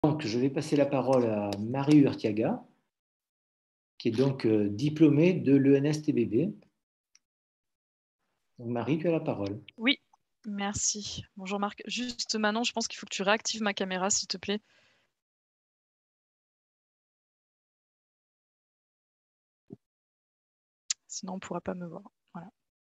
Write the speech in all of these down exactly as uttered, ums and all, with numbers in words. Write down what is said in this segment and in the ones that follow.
Donc, je vais passer la parole à Marie Urtiaga, qui est donc euh, diplômée de l'E N S T B B. Donc, Marie, tu as la parole. Oui, merci. Bonjour Marc. Juste maintenant, je pense qu'il faut que tu réactives ma caméra, s'il te plaît. Sinon, on ne pourra pas me voir. Voilà.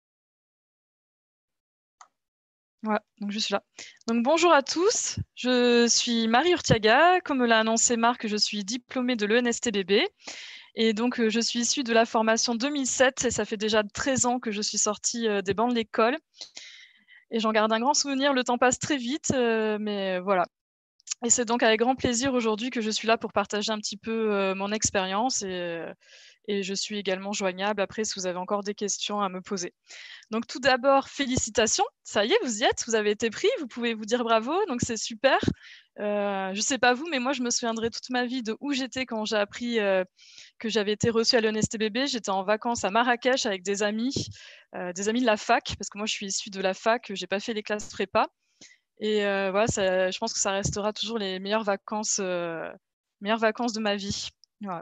Voilà, donc je suis là. Donc bonjour à tous, je suis Marie Urtiaga. Comme l'a annoncé Marc, je suis diplômée de l'E N S T B B. Et donc, je suis issue de la formation deux mille sept et ça fait déjà treize ans que je suis sortie des bancs de l'école. Et j'en garde un grand souvenir, le temps passe très vite, euh, mais voilà. Et c'est donc avec grand plaisir aujourd'hui que je suis là pour partager un petit peu euh, mon expérience et, euh, et je suis également joignable après si vous avez encore des questions à me poser. Donc tout d'abord, félicitations, ça y est, vous y êtes, vous avez été pris, vous pouvez vous dire bravo, donc c'est super. Euh, je ne sais pas vous, mais moi je me souviendrai toute ma vie de où j'étais quand j'ai appris euh, que j'avais été reçue à l'E N S T B B. J'étais en vacances à Marrakech avec des amis, euh, des amis de la fac, parce que moi je suis issue de la fac, j'ai pas fait les classes prépa. Et euh, voilà, ça, je pense que ça restera toujours les meilleures vacances, euh, meilleures vacances de ma vie. Voilà.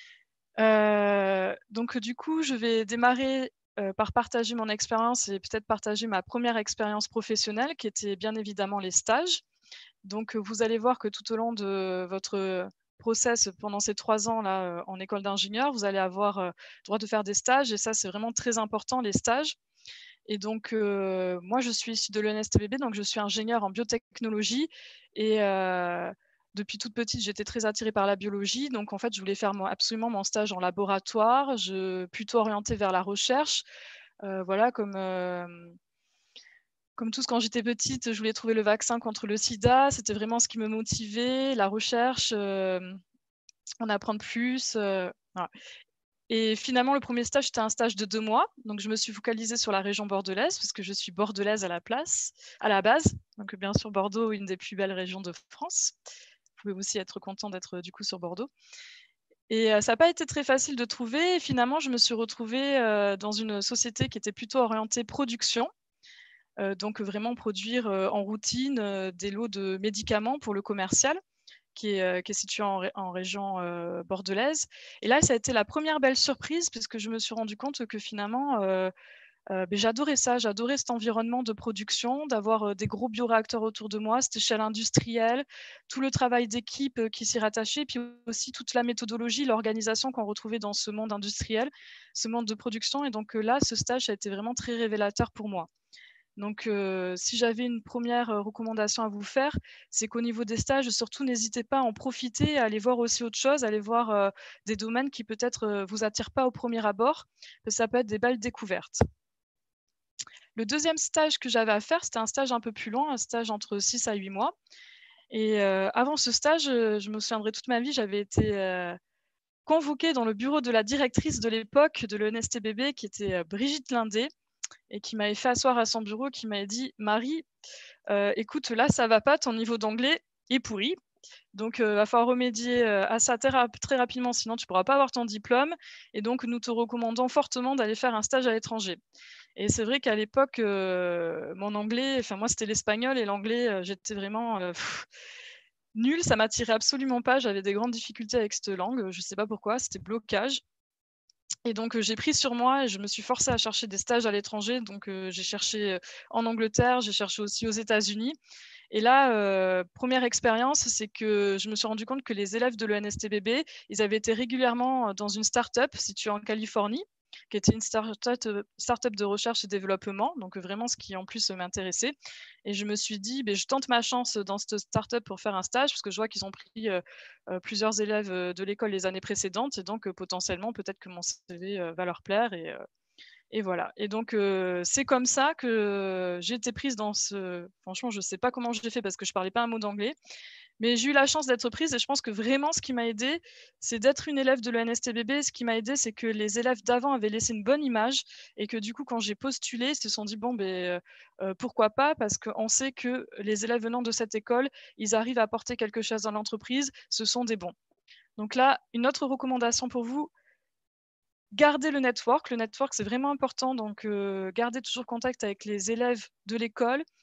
Euh, donc du coup, je vais démarrer euh, par partager mon expérience et peut-être partager ma première expérience professionnelle, qui était bien évidemment les stages. Donc vous allez voir que tout au long de votre process pendant ces trois ans là en école d'ingénieur, vous allez avoir euh, droit de faire des stages et ça c'est vraiment très important les stages. Et donc, euh, moi, je suis issue de l'E N S T B B, donc je suis ingénieure en biotechnologie. Et euh, depuis toute petite, j'étais très attirée par la biologie. Donc, en fait, je voulais faire mon, absolument mon stage en laboratoire, je, plutôt orientée vers la recherche. Euh, voilà, comme, euh, comme tous, quand j'étais petite, je voulais trouver le vaccin contre le sida. C'était vraiment ce qui me motivait, la recherche, euh, en apprendre plus. Euh, voilà. Et finalement, le premier stage, c'était un stage de deux mois. Donc, je me suis focalisée sur la région bordelaise, parce que je suis bordelaise à la place, à la base. Donc, bien sûr, Bordeaux, une des plus belles régions de France. Vous pouvez aussi être content d'être du coup sur Bordeaux. Et euh, ça n'a pas été très facile de trouver. Et finalement, je me suis retrouvée euh, dans une société qui était plutôt orientée production. Euh, donc, vraiment produire euh, en routine euh, des lots de médicaments pour le commercial. Qui est, euh, qui est situé en, ré en région euh, bordelaise. Et là, ça a été la première belle surprise, puisque je me suis rendu compte que finalement, euh, euh, ben, j'adorais ça, j'adorais cet environnement de production, d'avoir euh, des gros bioréacteurs autour de moi, cette échelle industrielle, tout le travail d'équipe euh, qui s'y rattachait, puis aussi toute la méthodologie, l'organisation qu'on retrouvait dans ce monde industriel, ce monde de production. Et donc euh, là, ce stage a été vraiment très révélateur pour moi. Donc, euh, si j'avais une première euh, recommandation à vous faire, c'est qu'au niveau des stages, surtout, n'hésitez pas à en profiter, à aller voir aussi autre chose, à aller voir euh, des domaines qui peut-être euh, vous attirent pas au premier abord, parce que ça peut être des belles découvertes. Le deuxième stage que j'avais à faire, c'était un stage un peu plus long, un stage entre six à huit mois. Et euh, avant ce stage, je me souviendrai toute ma vie, j'avais été euh, convoquée dans le bureau de la directrice de l'époque de l'E N S T B B, qui était euh, Brigitte Lindé, et qui m'avait fait asseoir à son bureau, qui m'avait dit « Marie, euh, écoute, là, ça va pas, ton niveau d'anglais est pourri. Donc, il euh, va falloir remédier euh, à ça très, très rapidement, sinon tu ne pourras pas avoir ton diplôme. Et donc, nous te recommandons fortement d'aller faire un stage à l'étranger. » Et c'est vrai qu'à l'époque, euh, mon anglais, enfin moi, c'était l'espagnol et l'anglais, euh, j'étais vraiment euh, pff, nulle. Ça m'attirait absolument pas. J'avais des grandes difficultés avec cette langue. Je ne sais pas pourquoi, c'était blocage. Et donc, euh, j'ai pris sur moi et je me suis forcée à chercher des stages à l'étranger. Donc, euh, j'ai cherché en Angleterre, j'ai cherché aussi aux États-Unis. Et là, euh, première expérience, c'est que je me suis rendu compte que les élèves de l'E N S T B B, ils avaient été régulièrement dans une start-up située en Californie, qui était une start-up, start-up de recherche et développement, donc vraiment ce qui en plus m'intéressait. Et je me suis dit, ben, je tente ma chance dans cette start-up pour faire un stage, parce que je vois qu'ils ont pris euh, euh, plusieurs élèves de l'école les années précédentes, et donc euh, potentiellement, peut-être que mon C V euh, va leur plaire. Et, euh, et voilà. Et donc, euh, c'est comme ça que j'ai été prise dans ce... Franchement, je ne sais pas comment je l'ai fait parce que je ne parlais pas un mot d'anglais. Mais j'ai eu la chance d'être prise et je pense que vraiment, ce qui m'a aidée, c'est d'être une élève de l'E N S T B B. Ce qui m'a aidée, c'est que les élèves d'avant avaient laissé une bonne image et que du coup, quand j'ai postulé, ils se sont dit, bon, ben, euh, pourquoi pas? Parce qu'on sait que les élèves venant de cette école, ils arrivent à apporter quelque chose dans l'entreprise. Ce sont des bons. Donc là, une autre recommandation pour vous, gardez le network. Le network, c'est vraiment important. Donc, euh, gardez toujours contact avec les élèves de l'école.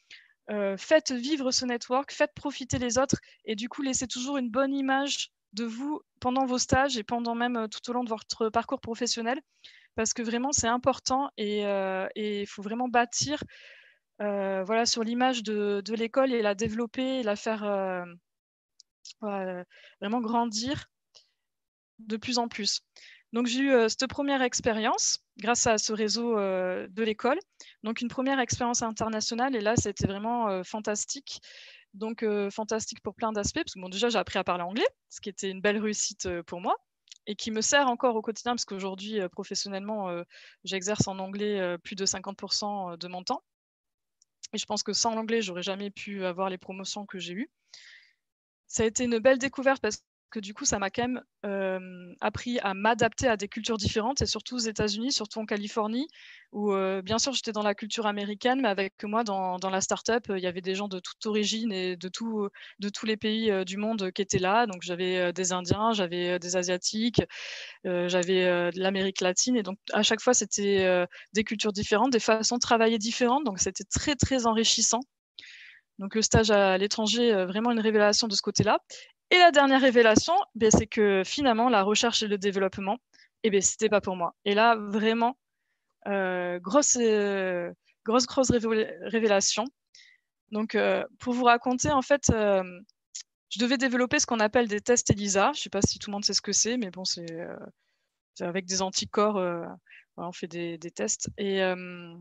euh, faites vivre ce network, faites profiter les autres et du coup, laissez toujours une bonne image de vous pendant vos stages et pendant même euh, tout au long de votre parcours professionnel parce que vraiment, c'est important et euh, et il faut vraiment bâtir euh, voilà, sur l'image de, de l'école et la développer et la faire euh, voilà, vraiment grandir de plus en plus. Donc, j'ai eu euh, cette première expérience grâce à ce réseau euh, de l'école. Donc, une première expérience internationale. Et là, c'était vraiment euh, fantastique. Donc, euh, fantastique pour plein d'aspects. Parce que bon, déjà, j'ai appris à parler anglais, ce qui était une belle réussite euh, pour moi et qui me sert encore au quotidien parce qu'aujourd'hui, euh, professionnellement, euh, j'exerce en anglais euh, plus de cinquante pour cent de mon temps. Et je pense que sans l'anglais, j'aurais jamais pu avoir les promotions que j'ai eues. Ça a été une belle découverte parce que du coup, ça m'a quand même euh, appris à m'adapter à des cultures différentes et surtout aux États-Unis, surtout en Californie, où euh, bien sûr j'étais dans la culture américaine, mais avec moi dans, dans la start-up, il y avait des gens de toute origine et de, tout, de tous les pays euh, du monde qui étaient là. Donc j'avais euh, des Indiens, j'avais euh, des Asiatiques, euh, j'avais euh, de l'Amérique latine et donc à chaque fois c'était euh, des cultures différentes, des façons de travailler différentes. Donc c'était très très enrichissant. Donc le stage à l'étranger, euh, vraiment une révélation de ce côté-là. Et la dernière révélation, ben, c'est que finalement, la recherche et le développement, eh ben, c'était pas pour moi. Et là, vraiment, euh, grosse, euh, grosse, grosse révé- révélation. Donc, euh, pour vous raconter, en fait, euh, je devais développer ce qu'on appelle des tests ELISA. Je sais pas si tout le monde sait ce que c'est, mais bon, c'est euh, c'est avec des anticorps, euh, voilà, on fait des, des tests. Et, euh,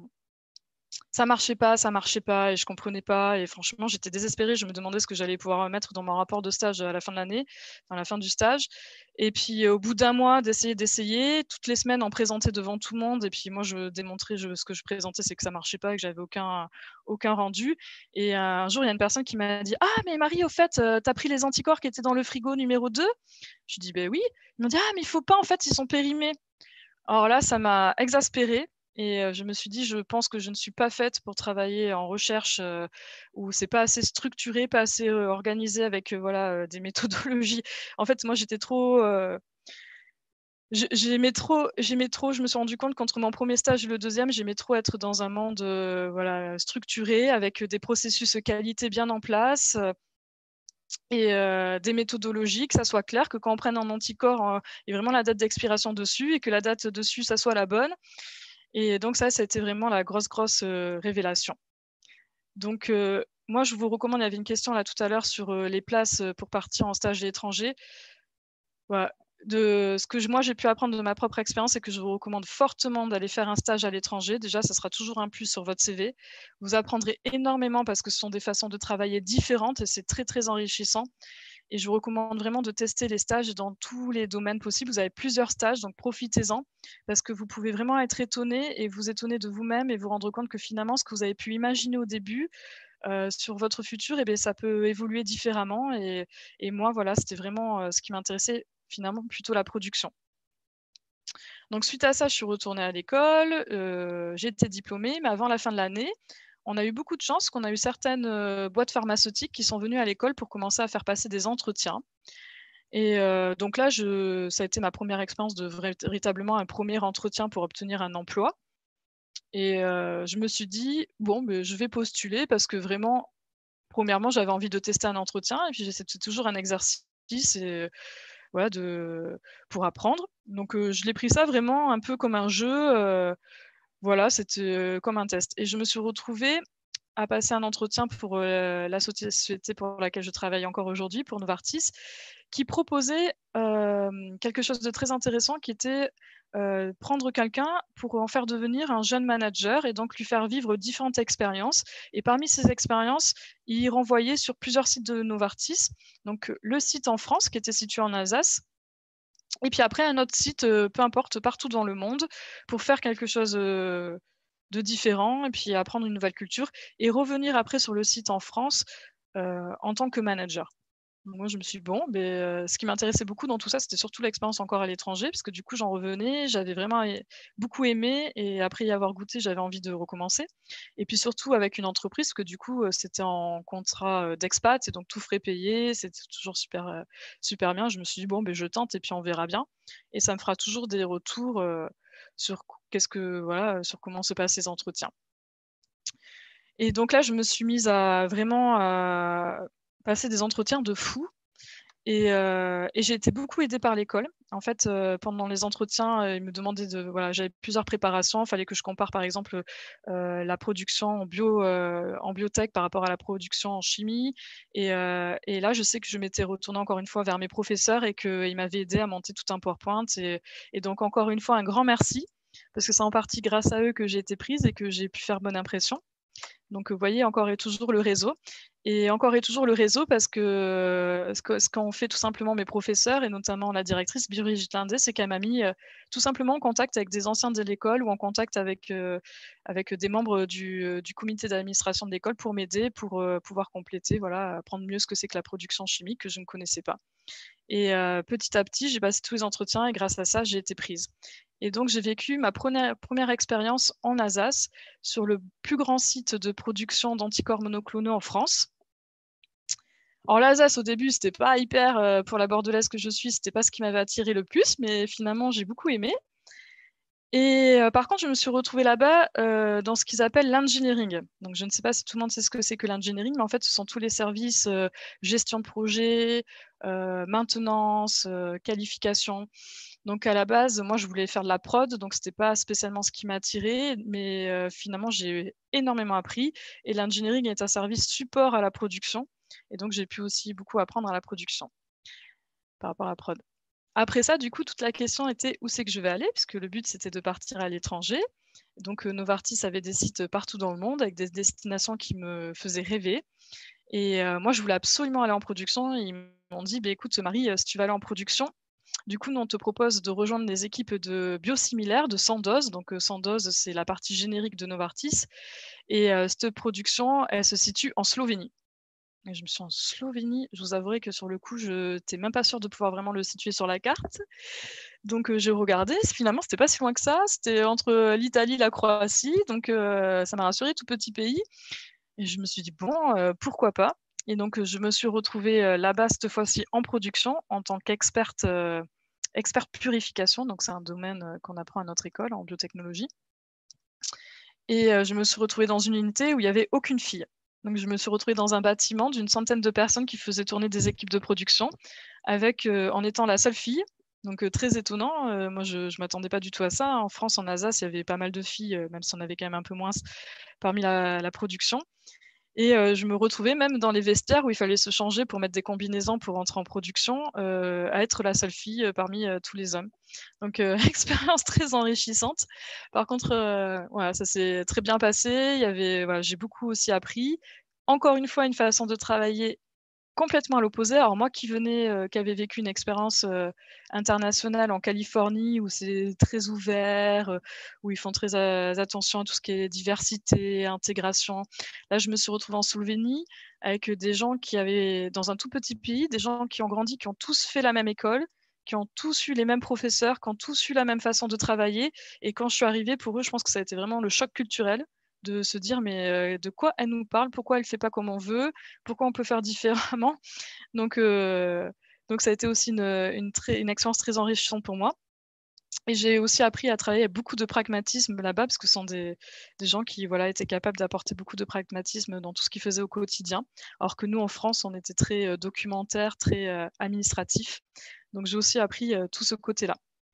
ça marchait pas, ça marchait pas et je comprenais pas et franchement j'étais désespérée, je me demandais ce que j'allais pouvoir mettre dans mon rapport de stage à la fin de l'année, à la fin du stage et puis au bout d'un mois d'essayer d'essayer, toutes les semaines en présenter devant tout le monde et puis moi je démontrais je, ce que je présentais c'est que ça marchait pas et que j'avais aucun aucun rendu et un jour il y a une personne qui m'a dit ah mais Marie au fait euh, t'as pris les anticorps qui étaient dans le frigo numéro deux. Je dis ben oui, ils m'ont dit ah mais il faut pas en fait ils sont périmés. Alors là, ça m'a exaspérée et euh, je me suis dit, je pense que je ne suis pas faite pour travailler en recherche euh, où c'est pas assez structuré, pas assez euh, organisé avec euh, voilà euh, des méthodologies. En fait, moi, j'étais trop, euh, j- j'aimais trop, j'aimais trop. Je me suis rendu compte qu'entre mon premier stage et le deuxième, j'aimais trop être dans un monde euh, voilà structuré avec des processus qualité bien en place. euh, et euh, des méthodologies, que ça soit clair, que quand on prenne un anticorps, euh, il y ait vraiment la date d'expiration dessus et que la date dessus, ça soit la bonne. Et donc ça, ça a été vraiment la grosse, grosse euh, révélation. Donc euh, moi, je vous recommande, il y avait une question là tout à l'heure sur euh, les places euh, pour partir en stage à l'étranger. Voilà. De ce que je- moi j'ai pu apprendre de ma propre expérience, c'est que je vous recommande fortement d'aller faire un stage à l'étranger. Déjà, ça sera toujours un plus sur votre C V. Vous apprendrez énormément parce que ce sont des façons de travailler différentes et c'est très très enrichissant. Et je vous recommande vraiment de tester les stages dans tous les domaines possibles. Vous avez plusieurs stages, donc profitez-en parce que vous pouvez vraiment être étonné et vous étonner de vous-même et vous rendre compte que finalement, ce que vous avez pu imaginer au début euh, sur votre futur, eh bien, ça peut évoluer différemment. Et, et moi, voilà, c'était vraiment euh, ce qui m'intéressait finalement plutôt la production. Donc suite à ça, je suis retournée à l'école, euh, j'ai été diplômée, mais avant la fin de l'année, on a eu beaucoup de chance qu'on a eu certaines euh, boîtes pharmaceutiques qui sont venues à l'école pour commencer à faire passer des entretiens. Et euh, donc là, je, ça a été ma première expérience de vrai- véritablement un premier entretien pour obtenir un emploi. Et euh, je me suis dit, bon, mais je vais postuler parce que vraiment, premièrement, j'avais envie de tester un entretien et puis c'était toujours un exercice et, voilà, de, pour apprendre. Donc euh, je l'ai pris ça vraiment un peu comme un jeu. Euh, voilà, c'était euh, comme un test. Et je me suis retrouvée à passer un entretien pour euh, la société pour laquelle je travaille encore aujourd'hui, pour Novartis, qui proposait euh, quelque chose de très intéressant qui était euh, prendre quelqu'un pour en faire devenir un jeune manager et donc lui faire vivre différentes expériences. Et parmi ces expériences, il renvoyait sur plusieurs sites de Novartis. Donc le site en France qui était situé en Alsace, et puis après un autre site, euh, peu importe, partout dans le monde, pour faire quelque chose euh, de différent et puis apprendre une nouvelle culture et revenir après sur le site en France euh, en tant que manager. Donc moi, je me suis dit, bon, ben, euh, ce qui m'intéressait beaucoup dans tout ça, c'était surtout l'expérience encore à l'étranger, parce que du coup, j'en revenais, j'avais vraiment é- beaucoup aimé, et après y avoir goûté, j'avais envie de recommencer. Et puis surtout avec une entreprise, parce que du coup, euh, c'était en contrat euh, d'expat, et donc tout frais payé, c'était toujours super, euh, super bien. Je me suis dit, bon, ben, je tente, et puis on verra bien. Et ça me fera toujours des retours euh, sur qu'est-ce que, voilà, sur comment se passent ces entretiens. Et donc là, je me suis mise à vraiment à passer des entretiens de fou. Et, euh, et j'ai été beaucoup aidée par l'école. En fait, euh, pendant les entretiens, euh, ils me demandaient de. Voilà, j'avais plusieurs préparations. Il fallait que je compare, par exemple, euh, la production en, bio, euh, en biotech par rapport à la production en chimie. Et, euh, et là, je sais que je m'étais retournée encore une fois vers mes professeurs et qu'ils m'avaient aidée à monter tout un PowerPoint. Et, et donc, encore une fois, un grand merci, parce que c'est en partie grâce à eux que j'ai été prise et que j'ai pu faire bonne impression. Donc, vous voyez, encore et toujours le réseau. Et encore et toujours le réseau parce que ce, que, ce qu'ont fait tout simplement mes professeurs et notamment la directrice Brigitte Lindé, c'est qu'elle m'a mis euh, tout simplement en contact avec des anciens de l'école ou en contact avec, euh, avec des membres du, euh, du comité d'administration de l'école pour m'aider, pour euh, pouvoir compléter, voilà, apprendre mieux ce que c'est que la production chimique que je ne connaissais pas. Et euh, petit à petit, j'ai passé tous les entretiens et grâce à ça, j'ai été prise. Et donc, j'ai vécu ma première, première expérience en Alsace sur le plus grand site de production d'anticorps monoclonaux en France. Alors, l'Alsace, au début, c'était pas hyper, euh, pour la bordelaise que je suis, c'était pas ce qui m'avait attiré le plus, mais finalement, j'ai beaucoup aimé. Et euh, par contre, je me suis retrouvée là-bas euh, dans ce qu'ils appellent l'engineering. Donc, je ne sais pas si tout le monde sait ce que c'est que l'engineering, mais en fait, ce sont tous les services euh, gestion de projet, euh, maintenance, euh, qualification. Donc, à la base, moi, je voulais faire de la prod, donc c'était pas spécialement ce qui m'a attiré, mais euh, finalement, j'ai énormément appris. Et l'engineering est un service support à la production. Et donc, j'ai pu aussi beaucoup apprendre à la production par rapport à la prod. Après ça, du coup, toute la question était où c'est que je vais aller, puisque le but, c'était de partir à l'étranger. Donc, euh, Novartis avait des sites partout dans le monde avec des destinations qui me faisaient rêver. Et euh, moi, je voulais absolument aller en production. Ils m'ont dit, bah, écoute, Marie, si tu vas aller en production, du coup, nous, on te propose de rejoindre les équipes de biosimilaires de Sandoz. Donc, euh, Sandoz, c'est la partie générique de Novartis. Et euh, cette production, elle se situe en Slovénie. Et je me suis en Slovénie. Je vous avouerai que sur le coup, je n'étais même pas sûre de pouvoir vraiment le situer sur la carte. Donc, euh, j'ai regardé. Finalement, c'était pas si loin que ça. C'était entre l'Italie et la Croatie. Donc, euh, ça m'a rassuré, tout petit pays. Et je me suis dit, bon, euh, pourquoi pas. Et donc, je me suis retrouvée euh, là-bas, cette fois-ci, en production, en tant qu'experte euh, experte purification. Donc, c'est un domaine euh, qu'on apprend à notre école en biotechnologie. Et euh, je me suis retrouvée dans une unité où il n'y avait aucune fille. Donc, je me suis retrouvée dans un bâtiment d'une centaine de personnes qui faisaient tourner des équipes de production, avec, euh, en étant la seule fille. Donc, euh, très étonnant. Euh, moi, je ne m'attendais pas du tout à ça. En France, en Alsace, il y avait pas mal de filles, euh, même si on avait quand même un peu moins parmi la, la production. Et euh, je me retrouvais même dans les vestiaires où il fallait se changer pour mettre des combinaisons pour entrer en production, euh, à être la seule fille euh, parmi euh, tous les hommes. Donc, euh, expérience très enrichissante. Par contre, euh, voilà, ça s'est très bien passé. Il y avait, voilà, j'ai beaucoup aussi appris. Encore une fois, une façon de travailler complètement à l'opposé. Alors moi qui venais, euh, qui avait vécu une expérience euh, internationale en Californie où c'est très ouvert, euh, où ils font très euh, attention à tout ce qui est diversité, intégration. Là, je me suis retrouvée en Slovénie avec des gens qui avaient, dans un tout petit pays, des gens qui ont grandi, qui ont tous fait la même école, qui ont tous eu les mêmes professeurs, qui ont tous eu la même façon de travailler. Et quand je suis arrivée, pour eux, je pense que ça a été vraiment le choc culturel de se dire mais euh, de quoi elle nous parle, pourquoi elle ne fait pas comme on veut, pourquoi on peut faire différemment. Donc, euh, donc ça a été aussi une, une, très, une expérience très enrichissante pour moi. Et j'ai aussi appris à travailler avec beaucoup de pragmatisme là-bas, parce que ce sont des, des gens qui voilà, étaient capables d'apporter beaucoup de pragmatisme dans tout ce qu'ils faisaient au quotidien, alors que nous, en France, on était très euh, documentaire, très euh, administratif. Donc j'ai aussi appris euh, tout ce côté-là.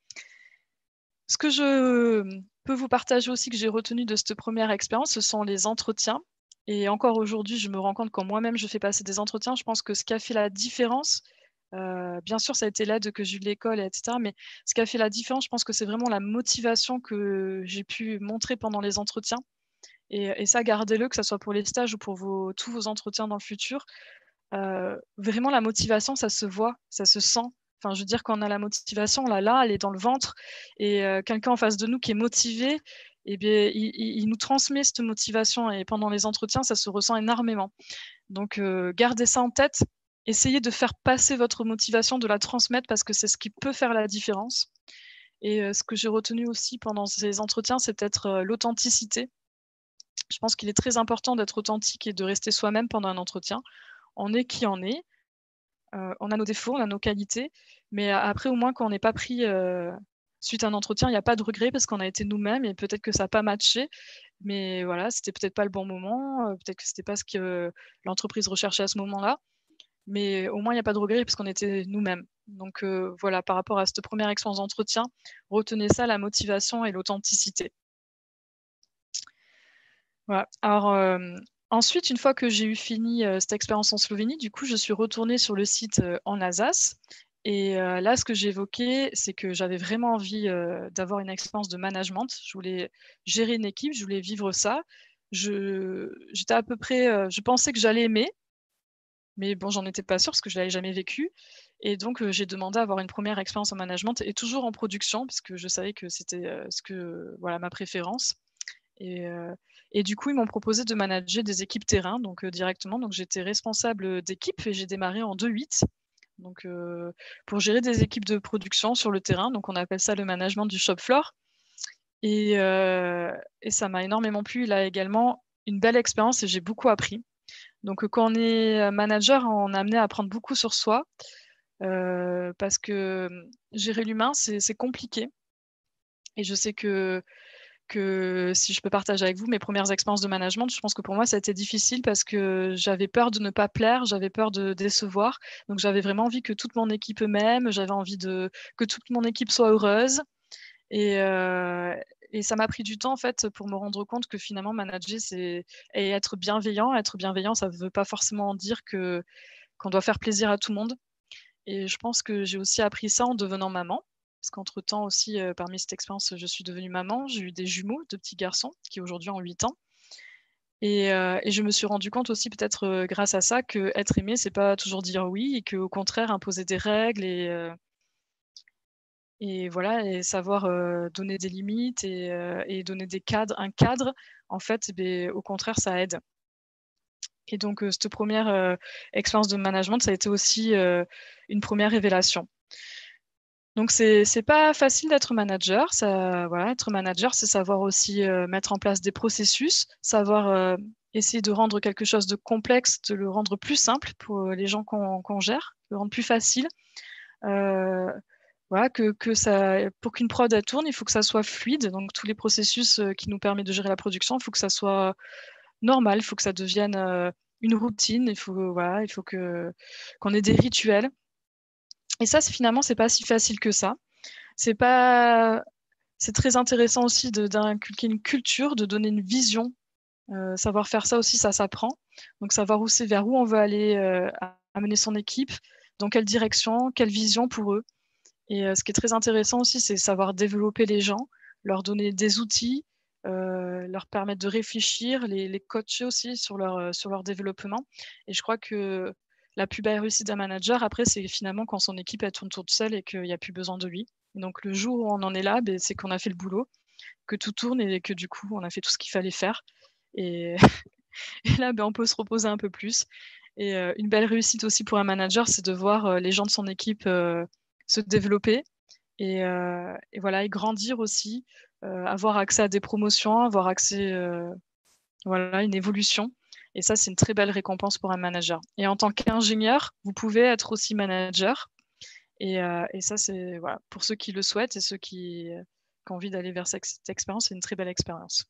Ce que je peux vous partager aussi que j'ai retenu de cette première expérience, ce sont les entretiens. Et encore aujourd'hui, je me rends compte quand moi-même je fais passer des entretiens, je pense que ce qui a fait la différence, euh, bien sûr, ça a été l'aide que j'ai eu de l'école, et cetera. Mais ce qui a fait la différence, je pense que c'est vraiment la motivation que j'ai pu montrer pendant les entretiens. Et, et ça, gardez-le, que ce soit pour les stages ou pour vos, tous vos entretiens dans le futur. Euh, vraiment, la motivation, ça se voit, ça se sent. Enfin, je veux dire, quand on a la motivation, là, là, elle est dans le ventre. Et euh, quelqu'un en face de nous qui est motivé, eh bien, il, il, nous transmet cette motivation. Et pendant les entretiens, ça se ressent énormément. Donc, euh, gardez ça en tête. Essayez de faire passer votre motivation, de la transmettre, parce que c'est ce qui peut faire la différence. Et euh, ce que j'ai retenu aussi pendant ces entretiens, c'est peut-être euh, l'authenticité. Je pense qu'il est très important d'être authentique et de rester soi-même pendant un entretien. On est qui on est. Euh, on a nos défauts, on a nos qualités, mais après, au moins, quand on n'est pas pris euh, suite à un entretien, il n'y a pas de regret parce qu'on a été nous-mêmes et peut-être que ça n'a pas matché. Mais voilà, c'était peut-être pas le bon moment, euh, peut-être que c'était pas ce que euh, l'entreprise recherchait à ce moment-là. Mais au moins, il n'y a pas de regret parce qu'on était nous-mêmes. Donc euh, voilà, par rapport à cette première expérience d'entretien, retenez ça, la motivation et l'authenticité. Voilà. Alors euh, ensuite, une fois que j'ai eu fini euh, cette expérience en Slovénie, du coup, je suis retournée sur le site euh, en Alsace. Et euh, là, ce que j'ai évoqué, c'est que j'avais vraiment envie euh, d'avoir une expérience de management. Je voulais gérer une équipe, je voulais vivre ça. Je, j'étais à peu près, euh, je pensais que j'allais aimer, mais bon, j'en étais pas sûre parce que je l'avais jamais vécu. Et donc, euh, j'ai demandé à avoir une première expérience en management et toujours en production, parce que je savais que c'était euh, ce que, voilà, ma préférence. Et, euh, et du coup, ils m'ont proposé de manager des équipes terrain, donc euh, directement. Donc, j'étais responsable d'équipe et j'ai démarré en deux huit. Donc, euh, pour gérer des équipes de production sur le terrain. Donc, on appelle ça le management du shop floor. Et, euh, et ça m'a énormément plu. Il a également une belle expérience et j'ai beaucoup appris. Donc, quand on est manager, on est amené à apprendre beaucoup sur soi euh, parce que gérer l'humain, c'est compliqué. Et je sais que que si je peux partager avec vous mes premières expériences de management, je pense que pour moi, ça a été difficile parce que j'avais peur de ne pas plaire, j'avais peur de décevoir. Donc, j'avais vraiment envie que toute mon équipe m'aime, j'avais envie de, que toute mon équipe soit heureuse. Et, euh, et ça m'a pris du temps, en fait, pour me rendre compte que finalement, manager, c'est et être bienveillant. Être bienveillant, ça ne veut pas forcément dire que, qu'on doit faire plaisir à tout le monde. Et je pense que j'ai aussi appris ça en devenant maman. Parce qu'entre-temps aussi, euh, parmi cette expérience, je suis devenue maman. J'ai eu des jumeaux, deux petits garçons, qui aujourd'hui ont huit ans. Et, euh, et je me suis rendu compte aussi, peut-être euh, grâce à ça, que être aimé, c'est pas toujours dire oui, et qu'au contraire, imposer des règles et, euh, et voilà, et savoir euh, donner des limites et, euh, et donner des cadres, un cadre, en fait, eh bien, au contraire, ça aide. Et donc, euh, cette première euh, expérience de management, ça a été aussi euh, une première révélation. Donc, c'est c'est pas facile d'être manager. Ça, voilà, être manager, c'est savoir aussi euh, mettre en place des processus, savoir euh, essayer de rendre quelque chose de complexe, de le rendre plus simple pour les gens qu'on qu'on gère, le rendre plus facile. Euh, voilà, que, que ça, pour qu'une prod elle tourne, il faut que ça soit fluide. Donc, tous les processus euh, qui nous permettent de gérer la production, il faut que ça soit normal, il faut que ça devienne euh, une routine. Il faut, voilà, il faut que qu'on ait des rituels. Et ça, finalement, c'est pas si facile que ça. C'est pas, c'est très intéressant aussi d'inculquer une culture, de donner une vision. Euh, savoir faire ça aussi, ça s'apprend. Donc savoir où c'est, vers où on veut aller, euh, amener son équipe, dans quelle direction, quelle vision pour eux. Et euh, ce qui est très intéressant aussi, c'est savoir développer les gens, leur donner des outils, euh, leur permettre de réfléchir, les, les coacher aussi sur leur, euh, sur leur développement. Et je crois que la plus belle réussite d'un manager, après, c'est finalement quand son équipe elle tourne toute seule et qu'il n'y a plus besoin de lui. Et donc le jour où on en est là, ben, c'est qu'on a fait le boulot, que tout tourne et que du coup, on a fait tout ce qu'il fallait faire. Et, et là, ben, on peut se reposer un peu plus. Et euh, une belle réussite aussi pour un manager, c'est de voir euh, les gens de son équipe euh, se développer et, euh, et voilà, et grandir aussi, euh, avoir accès à des promotions, avoir accès euh, voilà, une évolution. Et ça, c'est une très belle récompense pour un manager. Et en tant qu'ingénieur, vous pouvez être aussi manager. Et, euh, et ça, c'est voilà, pour ceux qui le souhaitent et ceux qui, qui ont envie d'aller vers cette, cette expérience, c'est une très belle expérience.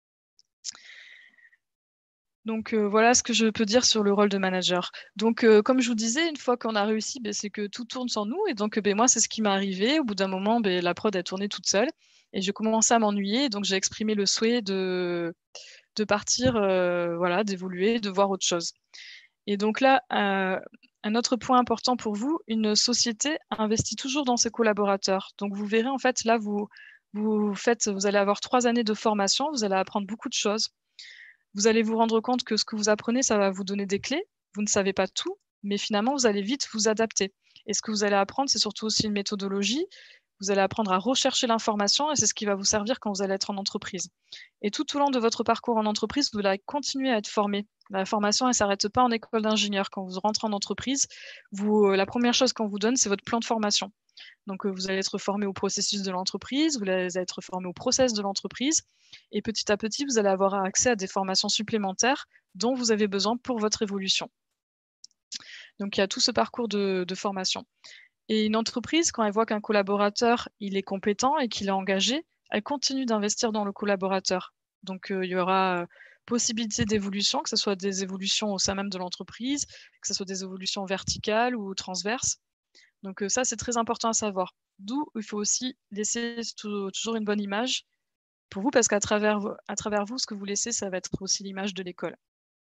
Donc euh, voilà ce que je peux dire sur le rôle de manager. Donc euh, comme je vous disais, une fois qu'on a réussi, ben, c'est que tout tourne sans nous. Et donc ben, moi, c'est ce qui m'est arrivé. Au bout d'un moment, ben, la prod a tourné toute seule. Et j'ai commencé à m'ennuyer. Donc j'ai exprimé le souhait de, de partir, euh, voilà, d'évoluer, de voir autre chose. Et donc là, euh, un autre point important pour vous, une société investit toujours dans ses collaborateurs. Donc vous verrez, en fait, là, vous, vous, faites, vous allez avoir trois années de formation, vous allez apprendre beaucoup de choses. Vous allez vous rendre compte que ce que vous apprenez, ça va vous donner des clés. Vous ne savez pas tout, mais finalement, vous allez vite vous adapter. Et ce que vous allez apprendre, c'est surtout aussi une méthodologie. Vous allez apprendre à rechercher l'information et c'est ce qui va vous servir quand vous allez être en entreprise. Et tout au long de votre parcours en entreprise, vous allez continuer à être formé. La formation, elle ne s'arrête pas en école d'ingénieur. Quand vous rentrez en entreprise, vous, la première chose qu'on vous donne, c'est votre plan de formation. Donc, vous allez être formé au processus de l'entreprise, vous allez être formé au process de l'entreprise, et petit à petit, vous allez avoir accès à des formations supplémentaires dont vous avez besoin pour votre évolution. Donc, il y a tout ce parcours de, de formation. Et une entreprise, quand elle voit qu'un collaborateur il est compétent et qu'il est engagé, elle continue d'investir dans le collaborateur. Donc, euh, il y aura euh, possibilité d'évolution, que ce soit des évolutions au sein même de l'entreprise, que ce soit des évolutions verticales ou transverses. Donc, euh, ça, c'est très important à savoir. D'où il faut aussi laisser tout, toujours une bonne image pour vous, parce qu'à travers, à travers vous, ce que vous laissez, ça va être aussi l'image de l'école.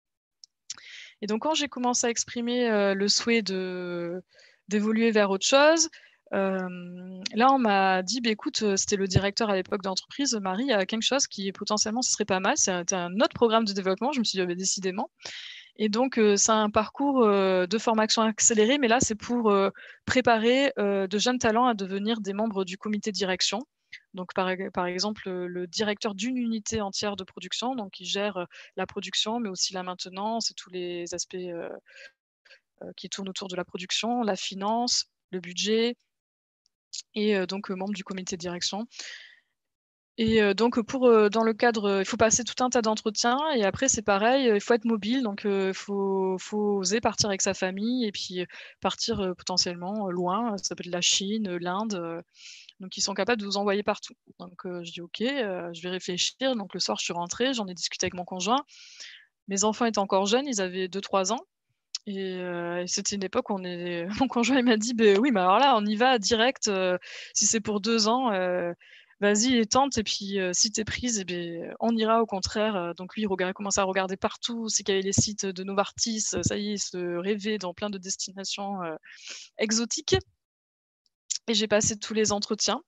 Et donc, quand j'ai commencé à exprimer euh, le souhait de, d'évoluer vers autre chose, euh, là, on m'a dit, bah, écoute, c'était le directeur à l'époque d'entreprise, Marie, il y a quelque chose qui potentiellement, ce serait pas mal. C'était un autre programme de développement. Je me suis dit, bah, décidément. Et donc, euh, c'est un parcours euh, de formation accélérée, mais là, c'est pour euh, préparer euh, de jeunes talents à devenir des membres du comité de direction. Donc, par, par exemple, le, le directeur d'une unité entière de production, donc il gère euh, la production, mais aussi la maintenance et tous les aspects euh, euh, qui tournent autour de la production, la finance, le budget, et euh, donc euh, membre du comité de direction. Et euh, donc, pour, euh, dans le cadre, il faut passer tout un tas d'entretiens. Et après, c'est pareil, il faut être mobile. Donc, il euh, faut, faut oser partir avec sa famille et puis partir euh, potentiellement loin. Ça peut être la Chine, l'Inde. Euh, donc, ils sont capables de vous envoyer partout. Donc, euh, je dis OK, euh, je vais réfléchir. Donc, le soir, je suis rentrée, j'en ai discuté avec mon conjoint. Mes enfants étaient encore jeunes, ils avaient deux trois ans. Et, euh, et c'était une époque où on est... mon conjoint il m'a dit bah, oui, mais alors là, on y va direct. Euh, si c'est pour deux ans, euh, vas-y et tente. Et puis, euh, si t'es prise, eh bien, on ira au contraire. Donc, lui, il regarde, commence à regarder partout. C'est qu'il y avait les sites de Novartis. Ça y est, il se rêvait dans plein de destinations euh, exotiques. Et j'ai passé tous les entretiens.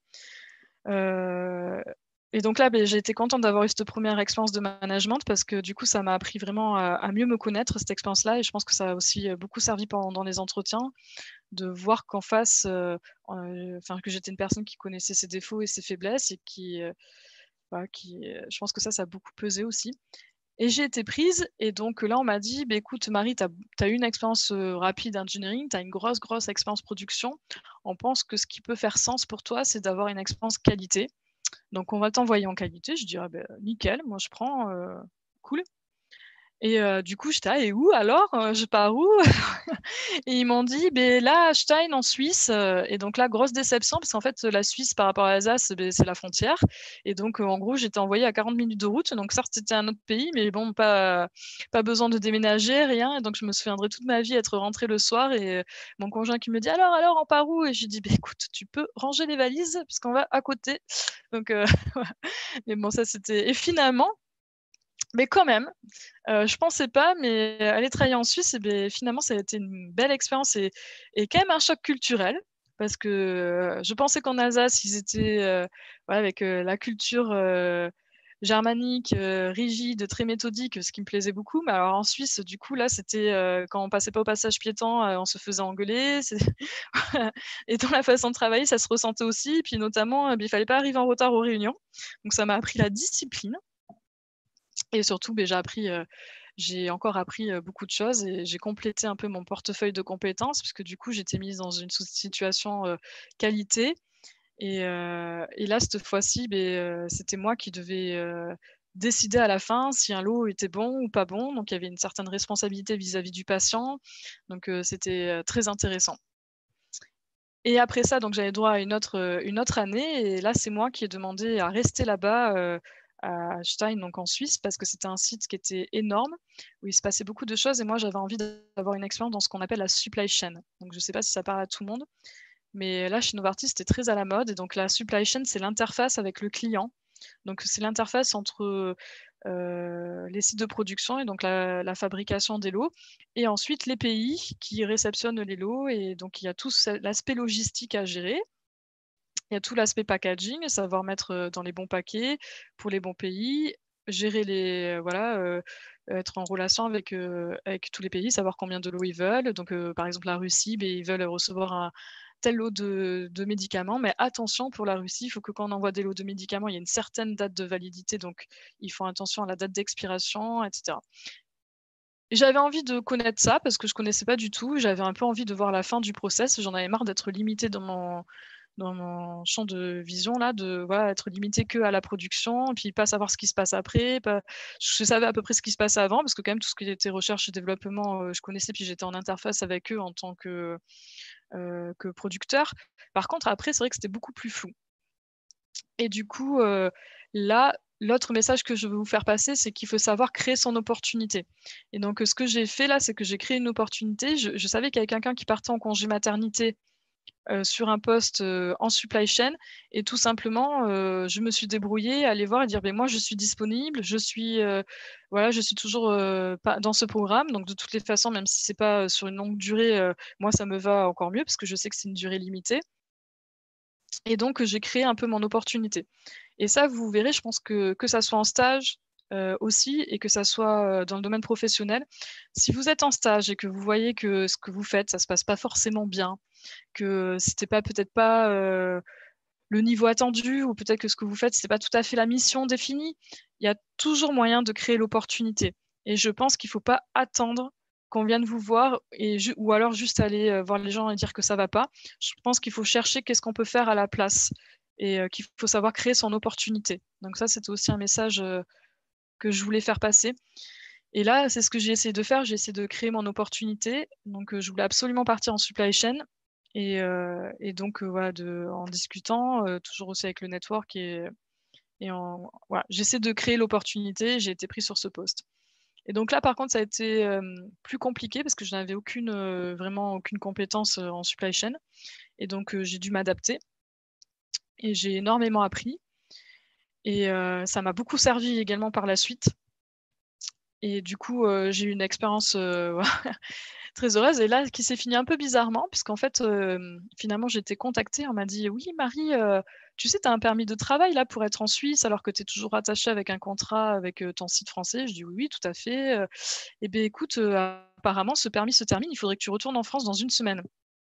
Euh, et donc là, ben, j'ai été contente d'avoir eu cette première expérience de management parce que du coup, ça m'a appris vraiment à, à mieux me connaître, cette expérience-là. Et je pense que ça a aussi beaucoup servi pendant les entretiens, de voir qu'en face, euh, euh, enfin, que j'étais une personne qui connaissait ses défauts et ses faiblesses et qui, euh, voilà, qui euh, je pense que ça, ça a beaucoup pesé aussi. Et j'ai été prise. Et donc là, on m'a dit, bah, écoute, Marie, tu as eu une expérience euh, rapide engineering, tu as une grosse, grosse expérience production. On pense que ce qui peut faire sens pour toi, c'est d'avoir une expérience qualité. Donc, on va t'envoyer en qualité. Je dis, ah ben, nickel, moi je prends, euh, cool. Et euh, du coup, j'étais, ah, et où alors euh, je pars où? Et ils m'ont dit, ben, là, à Stein, en Suisse. Euh, et donc là, grosse déception, parce qu'en fait, la Suisse, par rapport à l'Alsace, ben, c'est la frontière. Et donc, euh, en gros, j'étais envoyée à quarante minutes de route. Donc, certes, c'était un autre pays, mais bon, pas, pas besoin de déménager, rien. Et donc, je me souviendrai toute ma vie être rentrée le soir. Et euh, mon conjoint qui me dit, alors, alors, on part où? Et je dis, ben, écoute, tu peux ranger les valises, puisqu'on va à côté. Donc, euh, mais bon, ça, c'était. Et finalement, mais quand même, euh, je pensais pas, mais aller travailler en Suisse, eh bien, finalement, ça a été une belle expérience et, et quand même un choc culturel. Parce que euh, je pensais qu'en Alsace, ils étaient euh, voilà, avec euh, la culture euh, germanique, euh, rigide, très méthodique, ce qui me plaisait beaucoup. Mais alors en Suisse, du coup, là, c'était euh, quand on passait pas au passage piéton, euh, on se faisait engueuler. Et dans la façon de travailler, ça se ressentait aussi. Et puis notamment, euh, il fallait pas arriver en retard aux réunions. Donc ça m'a appris la discipline. Et surtout, ben, j'ai appris, euh, j'ai encore appris euh, beaucoup de choses et j'ai complété un peu mon portefeuille de compétences puisque du coup, j'étais mise dans une situation euh, qualité. Et, euh, et là, cette fois-ci, ben, euh, c'était moi qui devais euh, décider à la fin si un lot était bon ou pas bon. Donc, il y avait une certaine responsabilité vis-à-vis du patient. Donc, euh, c'était euh, très intéressant. Et après ça, donc j'avais droit à une autre, une autre année. Et là, c'est moi qui ai demandé à rester là-bas euh, à Stein, donc en Suisse, parce que c'était un site qui était énorme, où il se passait beaucoup de choses. Et moi, j'avais envie d'avoir une expérience dans ce qu'on appelle la supply chain. Donc, je ne sais pas si ça parle à tout le monde. Mais là, chez Novartis, c'était très à la mode. Et donc, la supply chain, c'est l'interface avec le client. Donc, c'est l'interface entre euh, les sites de production et donc la, la fabrication des lots. Et ensuite, les pays qui réceptionnent les lots. Et donc, il y a tout l'aspect logistique à gérer. Il y a tout l'aspect packaging, savoir mettre dans les bons paquets pour les bons pays, gérer les. Voilà, euh, être en relation avec, euh, avec tous les pays, savoir combien de lots ils veulent. Donc, euh, par exemple, la Russie, ben, ils veulent recevoir un tel lot de, de médicaments. Mais attention, pour la Russie, il faut que quand on envoie des lots de médicaments, il y a une certaine date de validité. Donc, ils font attention à la date d'expiration, et cetera. J'avais envie de connaître ça parce que je ne connaissais pas du tout. J'avais un peu envie de voir la fin du process. J'en avais marre d'être limitée dans mon, dans mon champ de vision, là, de voilà, être limitée que à la production, et puis pas savoir ce qui se passe après. Pas... Je savais à peu près ce qui se passait avant, parce que quand même, tout ce qui était recherche et développement, euh, je connaissais, puis j'étais en interface avec eux en tant que euh, que producteur. Par contre, après, c'est vrai que c'était beaucoup plus flou. Et du coup, euh, là, l'autre message que je veux vous faire passer, c'est qu'il faut savoir créer son opportunité. Et donc, ce que j'ai fait là, c'est que j'ai créé une opportunité. Je, je savais qu'il y avait quelqu'un qui partait en congé maternité euh, sur un poste euh, en supply chain. Et tout simplement, euh, je me suis débrouillée à aller voir et dire, ben, moi, je suis disponible, je suis, euh, voilà, je suis toujours euh, pas dans ce programme. Donc, de toutes les façons, même si c'est pas sur une longue durée, euh, moi, ça me va encore mieux parce que je sais que c'est une durée limitée. Et donc, j'ai créé un peu mon opportunité. Et ça, vous verrez, je pense que que ça soit en stage euh, aussi et que ça soit euh, dans le domaine professionnel, si vous êtes en stage et que vous voyez que ce que vous faites, ça se passe pas forcément bien, que c'était pas peut-être pas euh, le niveau attendu ou peut-être que ce que vous faites, c'était pas tout à fait la mission définie, il y a toujours moyen de créer l'opportunité. Et je pense qu'il faut pas attendre qu'on vienne vous voir et ju- ou alors juste aller euh, voir les gens et dire que ça va pas. Je pense qu'il faut chercher qu'est-ce qu'on peut faire à la place et euh, qu'il faut savoir créer son opportunité. Donc ça, c'était aussi un message euh, que je voulais faire passer. Et là, c'est ce que j'ai essayé de faire. J'ai essayé de créer mon opportunité. Donc, euh, je voulais absolument partir en supply chain. Et, euh, et donc, euh, voilà, de, en discutant, euh, toujours aussi avec le network, et, et en, voilà, j'essaie de créer l'opportunité. J'ai été pris sur ce poste. Et donc là, par contre, ça a été euh, plus compliqué parce que je n'avais aucune, euh, vraiment aucune compétence euh, en supply chain. Et donc, euh, j'ai dû m'adapter. Et j'ai énormément appris. Et euh, ça m'a beaucoup servi également par la suite. Et du coup, euh, j'ai eu une expérience euh, très heureuse. Et là, qui s'est finie un peu bizarrement, puisqu'en fait, euh, finalement, j'ai été contactée. On m'a dit, oui, Marie, euh, tu sais, tu as un permis de travail là pour être en Suisse, alors que tu es toujours attachée avec un contrat avec euh, ton site français. Je dis, oui, oui, tout à fait. Euh, eh bien, écoute, euh, apparemment, ce permis se termine. Il faudrait que tu retournes en France dans une semaine.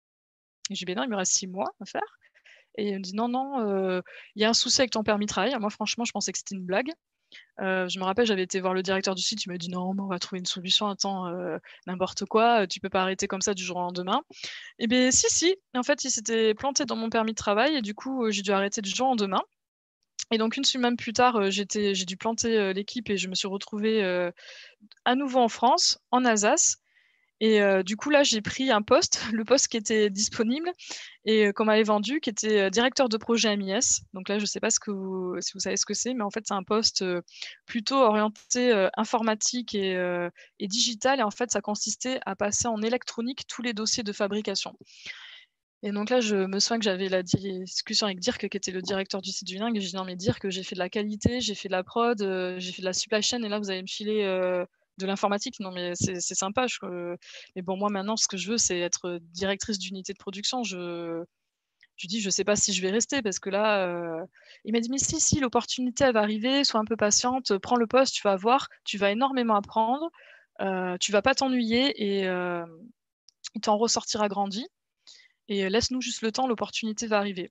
Et j'ai dit, ben non, il me reste six mois à faire. Et il me dit, non, non, euh, il y a un souci avec ton permis de travail. Moi, franchement, je pensais que c'était une blague. Euh, je me rappelle, j'avais été voir le directeur du site, il m'a dit non, mais on va trouver une solution, attends, euh, n'importe quoi, tu peux pas arrêter comme ça du jour au lendemain. Et bien si, si, en fait, il s'était planté dans mon permis de travail et du coup, euh, j'ai dû arrêter du jour au lendemain. Et donc une semaine plus tard, euh, j'étais, j'ai dû planter euh, l'équipe et je me suis retrouvée euh, à nouveau en France, en Alsace. Et euh, du coup, là, j'ai pris un poste, le poste qui était disponible et euh, qu'on m'avait vendu, qui était euh, directeur de projet M I S. Donc là, je ne sais pas ce que vous, si vous savez ce que c'est, mais en fait, c'est un poste euh, plutôt orienté euh, informatique et, euh, et digital. Et en fait, ça consistait à passer en électronique tous les dossiers de fabrication. Et donc là, je me souviens que j'avais la discussion avec Dirk, qui était le directeur du site Duningue, et j'ai dit non, mais Dirk, j'ai fait de la qualité, j'ai fait de la prod, euh, j'ai fait de la supply chain, et là, vous allez me filer euh, de l'informatique. Non, mais c'est sympa. Je, euh, mais bon, moi, maintenant, ce que je veux, c'est être directrice d'unité de production. Je, je dis, je sais pas si je vais rester, parce que là, euh... il m'a dit, mais si, si, l'opportunité, elle va arriver, sois un peu patiente, prends le poste, tu vas voir, tu vas énormément apprendre, euh, tu vas pas t'ennuyer, et euh, il t'en ressortira grandi. Et laisse-nous juste le temps, l'opportunité va arriver.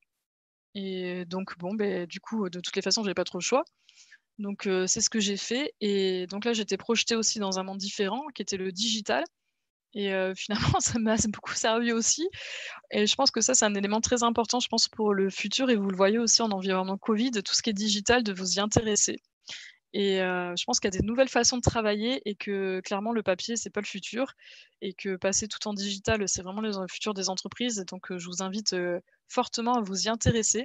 Et donc, bon, ben, du coup, de toutes les façons, j'avais pas trop le choix. Donc, euh, c'est ce que j'ai fait. Et donc là, j'étais projetée aussi dans un monde différent, qui était le digital. Et euh, finalement, ça m'a beaucoup servi aussi. Et je pense que ça, c'est un élément très important, je pense, pour le futur. Et vous le voyez aussi en environnement Covid, tout ce qui est digital, de vous y intéresser. Et euh, je pense qu'il y a des nouvelles façons de travailler et que clairement le papier c'est pas le futur et que passer tout en digital c'est vraiment le futur des entreprises. Et donc euh, je vous invite euh, fortement à vous y intéresser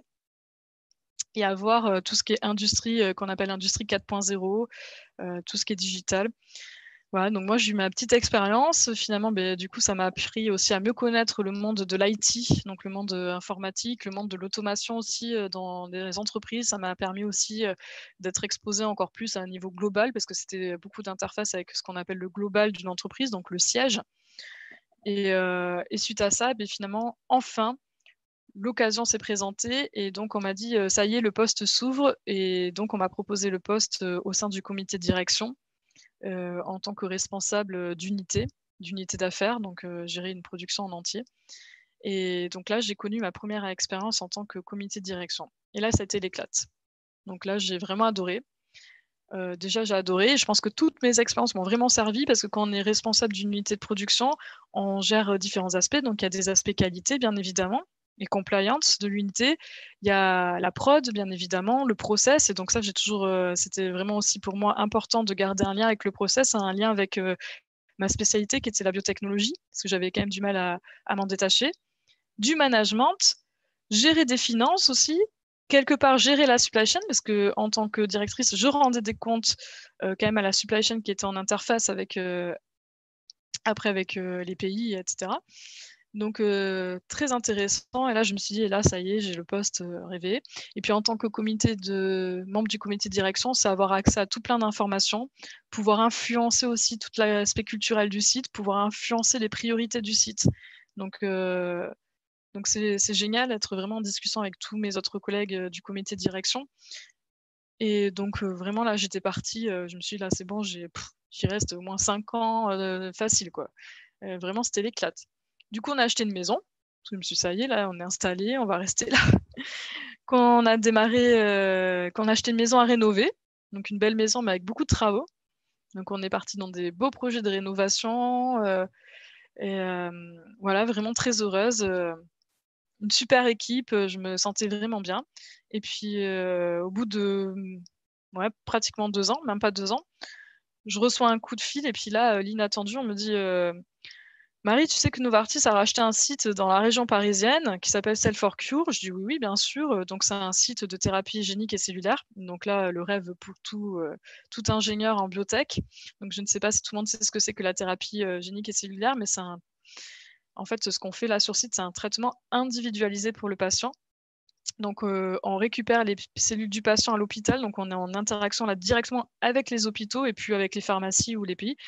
et à voir euh, tout ce qui est industrie euh, qu'on appelle industrie quatre point zéro, euh, tout ce qui est digital. Voilà, donc moi j'ai eu ma petite expérience. Finalement, ben, du coup, ça m'a appris aussi à mieux connaître le monde de l'I T, donc le monde informatique, le monde de l'automation aussi euh, dans les entreprises. Ça m'a permis aussi euh, d'être exposé encore plus à un niveau global parce que c'était beaucoup d'interfaces avec ce qu'on appelle le global d'une entreprise, donc le siège. Et, euh, et suite à ça, ben, finalement, enfin, l'occasion s'est présentée et donc on m'a dit euh, ça y est, le poste s'ouvre et donc on m'a proposé le poste euh, au sein du comité de direction. Euh, en tant que responsable d'unité, d'unité d'affaires, donc euh, gérer une production en entier. Et donc là, j'ai connu ma première expérience en tant que comité de direction. Et là, ça a été l'éclate. Donc là, j'ai vraiment adoré. Euh, déjà, j'ai adoré. Je pense que toutes mes expériences m'ont vraiment servi parce que quand on est responsable d'une unité de production, on gère différents aspects. Donc, il y a des aspects qualité, bien évidemment, et compliance de l'unité. Il y a la prod, bien évidemment, le process. Et donc, ça, j'ai toujours, euh, c'était vraiment aussi pour moi important de garder un lien avec le process, un lien avec euh, ma spécialité qui était la biotechnologie, parce que j'avais quand même du mal à, à m'en détacher. du management, gérer des finances aussi, quelque part gérer la supply chain, parce que en tant que directrice, je rendais des comptes euh, quand même à la supply chain qui était en interface avec euh, après avec euh, les pays, et cetera. Donc euh, très intéressant. Et là, je me suis dit, et là, ça y est, j'ai le poste euh, rêvé. Et puis en tant que comité de membre du comité de direction, c'est avoir accès à tout plein d'informations, pouvoir influencer aussi tout l'aspect culturel du site, pouvoir influencer les priorités du site. Donc euh, donc c'est génial d'être vraiment en discussion avec tous mes autres collègues euh, du comité de direction. Et donc euh, vraiment là, j'étais partie, euh, je me suis dit là, c'est bon, j'y reste au moins cinq ans euh, facile quoi. Euh, vraiment, c'était l'éclate. Du coup, on a acheté une maison. Je me suis dit, ça y est, là, on est installé, on va rester là. Quand on a démarré, euh, quand on a acheté une maison à rénover, donc une belle maison, mais avec beaucoup de travaux. Donc, on est parti dans des beaux projets de rénovation. Euh, et euh, voilà, vraiment très heureuse. Euh, une super équipe, je me sentais vraiment bien. Et puis, euh, au bout de ouais, pratiquement deux ans, même pas deux ans, je reçois un coup de fil. Et puis là, l'inattendu, on me dit... Euh, Marie, tu sais que Novartis a racheté un site dans la région parisienne qui s'appelle Cell for Cure. Je dis oui, oui, bien sûr. Donc, c'est un site de thérapie génique et cellulaire. Donc là, le rêve pour tout, euh, tout ingénieur en biotech. Donc, je ne sais pas si tout le monde sait ce que c'est que la thérapie euh, génique et cellulaire, mais c'est un... en fait, ce qu'on fait là sur site, c'est un traitement individualisé pour le patient. Donc, euh, on récupère les cellules du patient à l'hôpital. Donc, on est en interaction là directement avec les hôpitaux et puis avec les pharmacies ou les pays.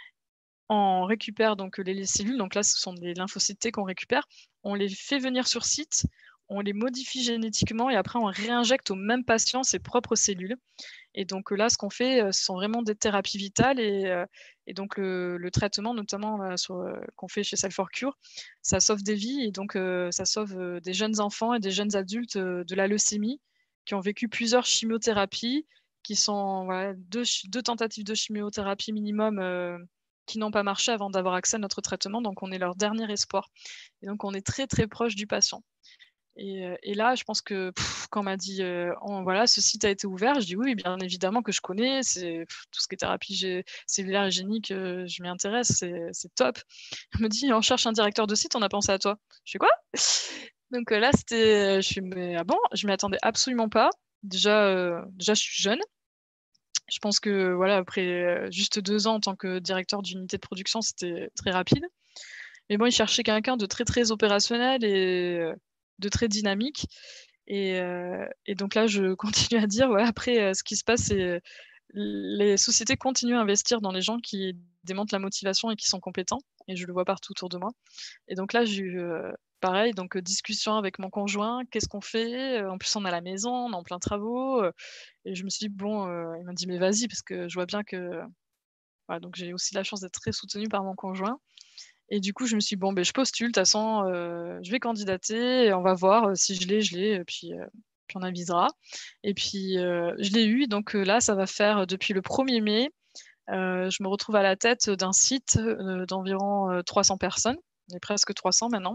On récupère donc les, les cellules, donc là ce sont des lymphocytes T qu'on récupère, on les fait venir sur site, on les modifie génétiquement et après on réinjecte au même patient ses propres cellules. Et donc là ce qu'on fait, ce sont vraiment des thérapies vitales et, euh, et donc le, le traitement notamment euh, euh, qu'on fait chez Cell for Cure, ça sauve des vies et donc euh, ça sauve euh, des jeunes enfants et des jeunes adultes euh, de la leucémie qui ont vécu plusieurs chimiothérapies, qui sont voilà, deux, deux tentatives de chimiothérapie minimum euh, qui n'ont pas marché avant d'avoir accès à notre traitement. Donc, on est leur dernier espoir. Et donc, on est très, très proche du patient. Et, et là, je pense que pff, quand on m'a dit, euh, oh, voilà, ce site a été ouvert, je dis oui, bien évidemment que je connais. C'est tout ce qui est thérapie cellulaire et génique, euh, je m'y intéresse, c'est top. Elle me dit, on cherche un directeur de site, on a pensé à toi. Je fais quoi? Donc euh, là, c'était, je suis, mais ah bon, je m'y attendais absolument pas. Déjà, euh, déjà, je suis jeune. Je pense que voilà, après juste deux ans en tant que directeur d'unité de production, c'était très rapide. Mais bon, il cherchait quelqu'un de très très opérationnel et de très dynamique. Et, euh, et donc là, je continue à dire, ouais, après, ce qui se passe, c'est les sociétés continuent à investir dans les gens qui démontrent la motivation et qui sont compétents. Et je le vois partout autour de moi. Et donc là, j'ai eu euh, pareil, donc euh, discussion avec mon conjoint, qu'est-ce qu'on fait? En plus, on a la maison, on est en plein travaux. Euh, et je me suis dit, bon, euh, il m'a dit, mais vas-y, parce que je vois bien que. Voilà, donc j'ai aussi la chance d'être très soutenue par mon conjoint. Et du coup, je me suis dit, bon, ben, je postule, de toute façon, euh, je vais candidater, et on va voir euh, si je l'ai, je l'ai, puis, euh, puis on avisera. Et puis, euh, je l'ai eu, donc euh, là, ça va faire euh, depuis le premier mai. Euh, je me retrouve à la tête d'un site euh, d'environ euh, trois cents personnes, on est presque trois cents maintenant,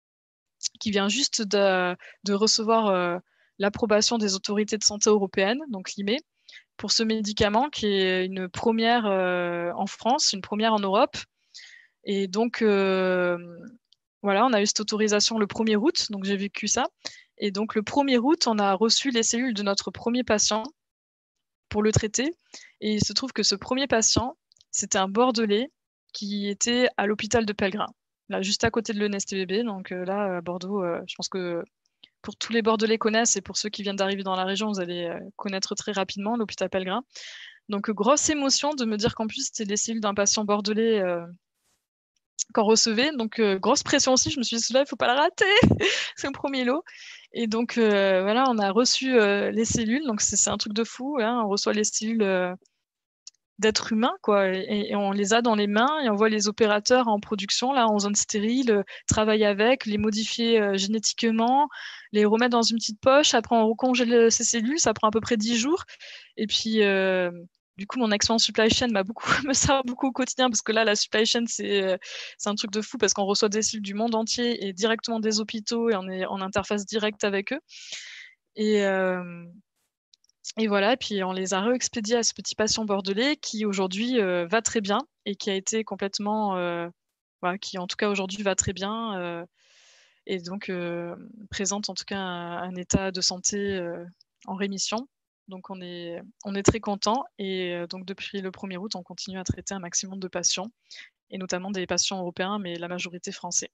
qui vient juste de, de recevoir euh, l'approbation des autorités de santé européennes, donc l'I M E, pour ce médicament qui est une première euh, en France, une première en Europe. Et donc, euh, voilà, on a eu cette autorisation le premier août, donc j'ai vécu ça. Et donc, le premier août, on a reçu les cellules de notre premier patient pour le traiter. Et il se trouve que ce premier patient, c'était un Bordelais qui était à l'hôpital de Pellegrin, là, juste à côté de l'E N S T B B. Donc euh, là, à Bordeaux, euh, je pense que pour tous les Bordelais connaissent et pour ceux qui viennent d'arriver dans la région, vous allez euh, connaître très rapidement l'hôpital Pellegrin. Donc, euh, grosse émotion de me dire qu'en plus, c'était les cellules d'un patient bordelais euh, qu'on recevait. Donc, euh, grosse pression aussi. Je me suis dit, celui-là, il ne faut pas le rater. C'est le premier lot. Et donc, euh, voilà, on a reçu euh, les cellules. Donc, c'est un truc de fou. Hein. On reçoit les cellules euh, d'êtres humains, quoi. Et, et on les a dans les mains et on voit les opérateurs en production, là, en zone stérile, euh, travailler avec, les modifier euh, génétiquement, les remettre dans une petite poche. Après, on recongèle ces cellules. Ça prend à peu près dix jours. Et puis, euh, du coup, mon expérience supply chain m'a beaucoup, me sert beaucoup au quotidien parce que là, la supply chain, c'est c'est un truc de fou parce qu'on reçoit des cellules du monde entier et directement des hôpitaux et on est en interface directe avec eux. Et, euh, et voilà, et puis on les a réexpédiés à ce petit patient bordelais qui aujourd'hui euh, va très bien et qui a été complètement, euh, voilà, qui en tout cas aujourd'hui va très bien. Euh, et donc euh, présente en tout cas un, un état de santé euh, en rémission. Donc on est, on est très content, et euh, donc depuis le premier août, on continue à traiter un maximum de patients, et notamment des patients européens, mais la majorité français.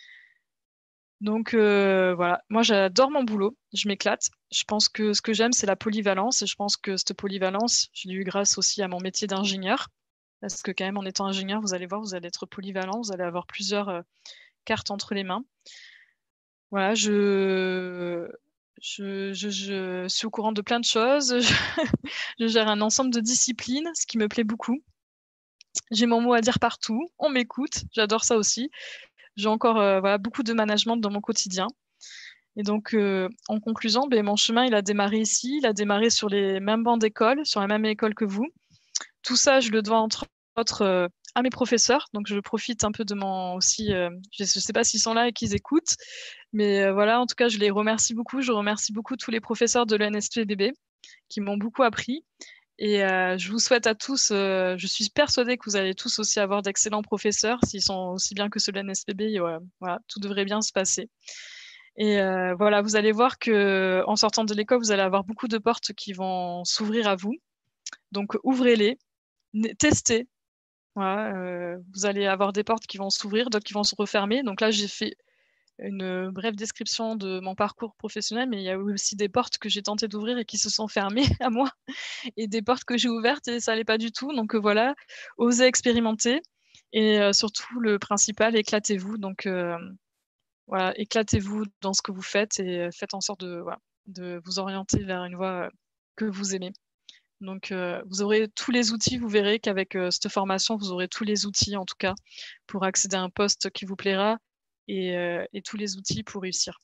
Donc euh, voilà, moi j'adore mon boulot, je m'éclate. Je pense que ce que j'aime, c'est la polyvalence, et je pense que cette polyvalence, je l'ai eu grâce aussi à mon métier d'ingénieur. Parce que quand même, en étant ingénieur, vous allez voir, vous allez être polyvalent, vous allez avoir plusieurs euh, cartes entre les mains. Voilà, je, je, je, je suis au courant de plein de choses. Je, je gère un ensemble de disciplines, ce qui me plaît beaucoup. J'ai mon mot à dire partout, on m'écoute, j'adore ça aussi. J'ai encore euh, voilà, beaucoup de management dans mon quotidien. Et donc, euh, en conclusion, ben, mon chemin, il a démarré ici, il a démarré sur les mêmes bancs d'école, sur la même école que vous. Tout ça, je le dois entre autres euh, à mes professeurs. Donc, je profite un peu de mon aussi, euh, je ne sais pas s'ils sont là et qu'ils écoutent, mais euh, voilà, en tout cas, je les remercie beaucoup. Je remercie beaucoup tous les professeurs de l'E N S P B B qui m'ont beaucoup appris. Et euh, je vous souhaite à tous, euh, je suis persuadée que vous allez tous aussi avoir d'excellents professeurs. S'ils sont aussi bien que ceux de l'E N S P B B, ouais, voilà, tout devrait bien se passer. Et euh, voilà, vous allez voir que en sortant de l'école, vous allez avoir beaucoup de portes qui vont s'ouvrir à vous. Donc, ouvrez-les, testez. Voilà, euh, vous allez avoir des portes qui vont s'ouvrir, d'autres qui vont se refermer. Donc là, j'ai fait une brève description de mon parcours professionnel, mais il y a aussi des portes que j'ai tenté d'ouvrir et qui se sont fermées à moi, et des portes que j'ai ouvertes et ça n'allait pas du tout. Donc euh, voilà, osez expérimenter, et euh, surtout le principal, éclatez-vous. Donc euh, voilà, éclatez-vous dans ce que vous faites, et faites en sorte de, voilà, de vous orienter vers une voie que vous aimez. Donc, euh, vous aurez tous les outils, vous verrez qu'avec euh, cette formation, vous aurez tous les outils, en tout cas, pour accéder à un poste qui vous plaira, et, euh, et tous les outils pour réussir.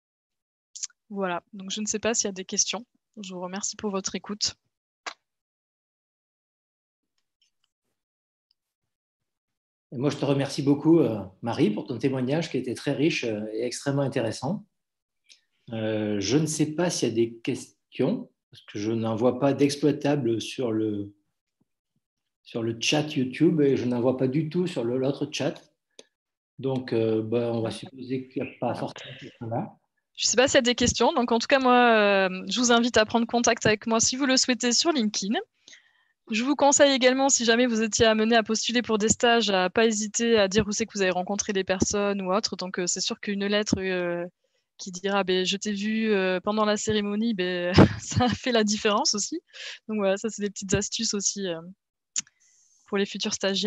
Voilà, donc je ne sais pas s'il y a des questions. Je vous remercie pour votre écoute. Et moi, je te remercie beaucoup, euh, Marie, pour ton témoignage qui a été très riche euh, et extrêmement intéressant. Euh, je ne sais pas s'il y a des questions, parce que je n'en vois pas d'exploitable sur le, sur le chat YouTube, et je n'en vois pas du tout sur l'autre chat. Donc, euh, ben, on va supposer qu'il n'y a pas forcément de questions là. Je ne sais pas s'il y a des questions. Donc, en tout cas, moi, euh, je vous invite à prendre contact avec moi si vous le souhaitez sur LinkedIn. Je vous conseille également, si jamais vous étiez amené à postuler pour des stages, à ne pas hésiter à dire où c'est que vous avez rencontré des personnes ou autre. Donc, euh, c'est sûr qu'une lettre euh, qui dira ben, je t'ai vu euh, pendant la cérémonie, ben, ça a fait la différence aussi. Donc, voilà, ça, c'est des petites astuces aussi euh, pour les futurs stagiaires.